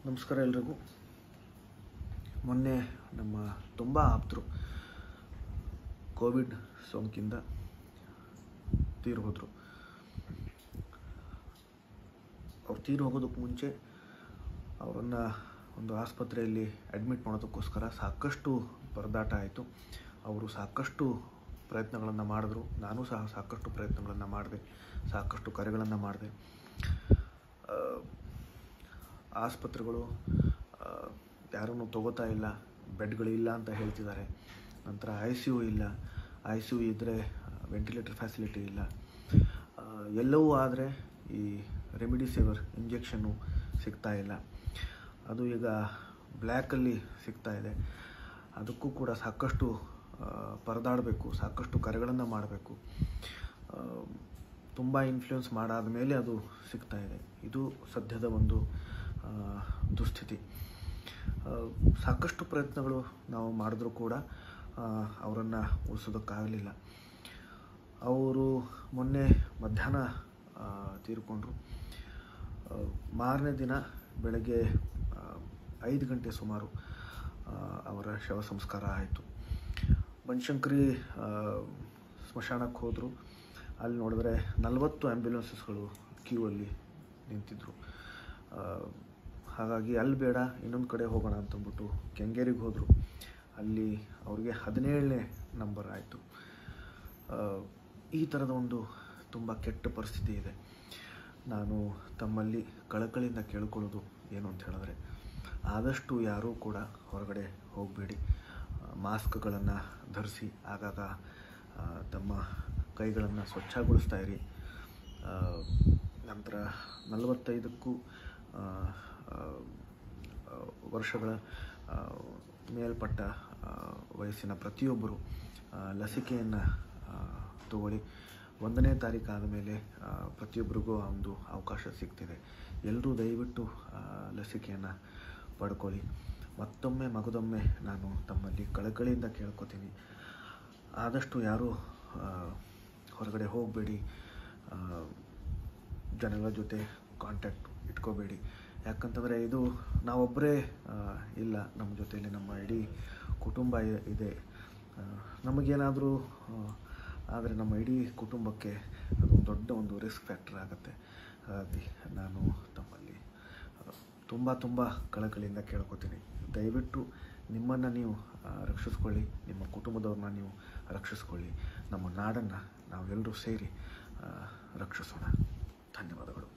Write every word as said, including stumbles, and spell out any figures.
ನಮಸ್ಕಾರ ಎಲ್ರಿಗೂ. ಮೊನ್ನೆ ನಮ್ಮ ತುಂಬ ಆಪ್ತರು ಕೋವಿಡ್ ಸೋಂಕಿಂದ ತೀರಿ ಹೋದರು. ಅವ್ರು ತೀರಿ ಹೋಗೋದಕ್ಕೆ ಮುಂಚೆ ಅವರನ್ನು ಒಂದು ಆಸ್ಪತ್ರೆಯಲ್ಲಿ ಅಡ್ಮಿಟ್ ಮಾಡೋದಕ್ಕೋಸ್ಕರ ಸಾಕಷ್ಟು ಪರದಾಟ ಆಯಿತು. ಅವರು ಸಾಕಷ್ಟು ಪ್ರಯತ್ನಗಳನ್ನು ಮಾಡಿದ್ರು, ನಾನು ಸಹ ಸಾಕಷ್ಟು ಪ್ರಯತ್ನಗಳನ್ನು ಮಾಡಿದೆ, ಸಾಕಷ್ಟು ಕರೆಗಳನ್ನು ಮಾಡಿದೆ. ಆಸ್ಪತ್ರೆಗಳು ಯಾರನ್ನೂ ತಗೋತಾ ಇಲ್ಲ, ಬೆಡ್ಗಳಿಲ್ಲ ಅಂತ ಹೇಳ್ತಿದ್ದಾರೆ. ನಂತರ ಐ ಸಿ ಯು ಇಲ್ಲ, ಐ ಸಿ ಯು ಇದ್ದರೆ ವೆಂಟಿಲೇಟರ್ ಫೆಸಿಲಿಟಿ ಇಲ್ಲ. ಎಲ್ಲವೂ ಆದರೆ ಈ ರೆಮಿಡಿಸಿವಿರ್ ಇಂಜೆಕ್ಷನ್ನು ಸಿಗ್ತಾ ಇಲ್ಲ. ಅದು ಈಗ ಬ್ಲ್ಯಾಕಲ್ಲಿ ಸಿಗ್ತಾ ಇದೆ. ಅದಕ್ಕೂ ಕೂಡ ಸಾಕಷ್ಟು ಪರದಾಡಬೇಕು, ಸಾಕಷ್ಟು ಕರೆಗಳನ್ನು ಮಾಡಬೇಕು. ತುಂಬ ಇನ್ಫ್ಲೂಯೆನ್ಸ್ ಮಾಡಾದ ಮೇಲೆ ಅದು ಸಿಗ್ತಾ ಇದೆ. ಇದು ಸದ್ಯದ ಒಂದು ದುಸ್ಥಿತಿ. ಸಾಕಷ್ಟು ಪ್ರಯತ್ನಗಳು ನಾವು ಮಾಡಿದ್ರೂ ಕೂಡ ಅವರನ್ನು ಉಳಿಸೋದಕ್ಕಾಗಲಿಲ್ಲ. ಅವರು ಮೊನ್ನೆ ಮಧ್ಯಾಹ್ನ ತೀರಿಕೊಂಡ್ರು. ಮಾರನೇ ದಿನ ಬೆಳಗ್ಗೆ ಐದು ಗಂಟೆ ಸುಮಾರು ಅವರ ಶವ ಸಂಸ್ಕಾರ ಆಯಿತು. ಬನಶಂಕರಿ ಸ್ಮಶಾನಕ್ಕೆ ಹೋದರು. ಅಲ್ಲಿ ನೋಡಿದ್ರೆ ನಲವತ್ತು ಆ್ಯಂಬ್ಯುಲೆನ್ಸಸ್ಗಳು ಕ್ಯೂ ಅಲ್ಲಿ ನಿಂತಿದ್ದರು. ಹಾಗಾಗಿ ಅಲ್ಲಿ ಬೇಡ, ಇನ್ನೊಂದು ಕಡೆ ಹೋಗೋಣ ಅಂತಂದ್ಬಿಟ್ಟು ಕೆಂಗೇರಿಗೆ ಹೋದರು. ಅಲ್ಲಿ ಅವ್ರಿಗೆ ಹದಿನೇಳನೇ ನಂಬರ್ ಆಯಿತು. ಈ ಥರದ ಒಂದು ತುಂಬ ಕೆಟ್ಟ ಪರಿಸ್ಥಿತಿ ಇದೆ. ನಾನು ತಮ್ಮಲ್ಲಿ ಕಳಕಳಿಯಿಂದ ಕೇಳ್ಕೊಳ್ಳೋದು ಏನು ಅಂತ ಹೇಳಿದ್ರೆ, ಆದಷ್ಟು ಯಾರೂ ಕೂಡ ಹೊರಗಡೆ ಹೋಗಬೇಡಿ. ಮಾಸ್ಕ್ಗಳನ್ನು ಧರಿಸಿ, ಆಗಾಗ ತಮ್ಮ ಕೈಗಳನ್ನು ಸ್ವಚ್ಛಗೊಳಿಸ್ತಾ ಇರಿ. ನಂತರ ನಲವತ್ತೈದಕ್ಕೂ ವರ್ಷಗಳ ಮೇಲ್ಪಟ್ಟ ವಯಸ್ಸಿನ ಪ್ರತಿಯೊಬ್ಬರು ಲಸಿಕೆಯನ್ನು ತಗೊಳ್ಳಿ. ಒಂದನೇ ತಾರೀಕು ಆದಮೇಲೆ ಪ್ರತಿಯೊಬ್ಬರಿಗೂ ಒಂದು ಅವಕಾಶ ಸಿಗ್ತಿದೆ. ಎಲ್ಲರೂ ದಯವಿಟ್ಟು ಲಸಿಕೆಯನ್ನು ಪಡ್ಕೊಳ್ಳಿ. ಮತ್ತೊಮ್ಮೆ ಮಗದೊಮ್ಮೆ ನಾನು ತಮ್ಮಲ್ಲಿ ಕಳಕಳಿಯಿಂದ ಕೇಳ್ಕೊತೀನಿ, ಆದಷ್ಟು ಯಾರೂ ಹೊರಗಡೆ ಹೋಗಬೇಡಿ, ಜನಗಳ ಜೊತೆ ಕಾಂಟ್ಯಾಕ್ಟ್ ಇಟ್ಕೋಬೇಡಿ. ಯಾಕಂತಂದರೆ ಇದು ನಾವೊಬ್ಬರೇ ಇಲ್ಲ, ನಮ್ಮ ಜೊತೆಯಲ್ಲಿ ನಮ್ಮ ಇಡೀ ಕುಟುಂಬ ಇದೆ. ನಮಗೇನಾದರೂ ಆದರೆ ನಮ್ಮ ಇಡೀ ಕುಟುಂಬಕ್ಕೆ ಅದೊಂದು ದೊಡ್ಡ ಒಂದು ರಿಸ್ಕ್ ಫ್ಯಾಕ್ಟರ್ ಆಗುತ್ತೆ. ಹಾಗಾಗಿ ನಾನು ತಮ್ಮಲ್ಲಿ ತುಂಬ ತುಂಬ ಕಳಕಳಿಯಿಂದ ಕೇಳ್ಕೊತೀನಿ, ದಯವಿಟ್ಟು ನಿಮ್ಮನ್ನು ನೀವು ರಕ್ಷಿಸ್ಕೊಳ್ಳಿ, ನಿಮ್ಮ ಕುಟುಂಬದವ್ರನ್ನ ನೀವು ರಕ್ಷಿಸ್ಕೊಳ್ಳಿ. ನಮ್ಮ ನಾಡನ್ನು ನಾವೆಲ್ಲರೂ ಸೇರಿ ರಕ್ಷಿಸೋಣ. ಧನ್ಯವಾದಗಳು.